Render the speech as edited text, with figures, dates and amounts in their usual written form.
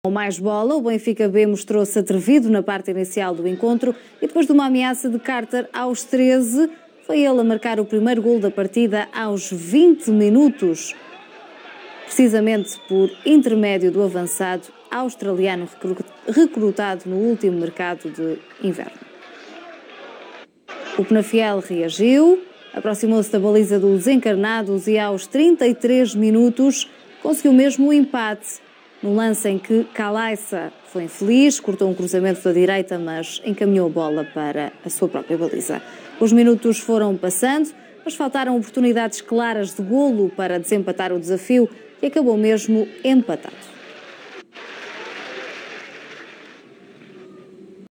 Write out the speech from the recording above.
Com mais bola, o Benfica B mostrou-se atrevido na parte inicial do encontro e depois de uma ameaça de Carter aos 13, foi ele a marcar o primeiro golo da partida aos 20 minutos, precisamente por intermédio do avançado australiano recrutado no último mercado de inverno. O Penafiel reagiu, aproximou-se da baliza dos encarnados e aos 33 minutos conseguiu mesmo o empate, no lance em que Calaissa foi infeliz, cortou um cruzamento da direita, mas encaminhou a bola para a sua própria baliza. Os minutos foram passando, mas faltaram oportunidades claras de golo para desempatar o desafio, que acabou mesmo empatado.